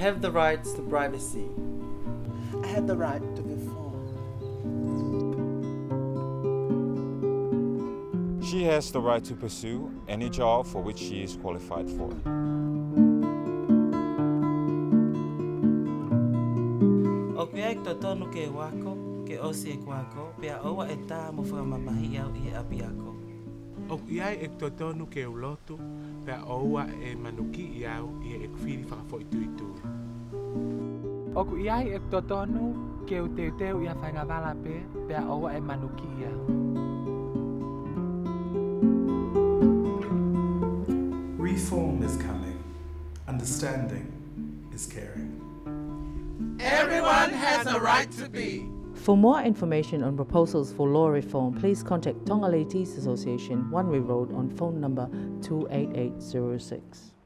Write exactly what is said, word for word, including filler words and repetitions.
have the rights to privacy. I have the right to inform. She has the right to pursue any job for which she is qualified for. O kia e totonu ke wako, ke osi e kwako, pea oa e tā mo whakamamahi au i e api ako. O iai e totonu ke ulotu, pea oa e manuki i au i e kwhiri whakafo-itu-itu. Oku iai e totonu ke u teu teu i a whaingawala pe, pea oa e manuki i au. Reform is coming. Understanding is caring. Everyone has a right to be. For more information on proposals for law reform, please contact Tonga Leitis Association, One Way Road on phone number two eight eight zero six.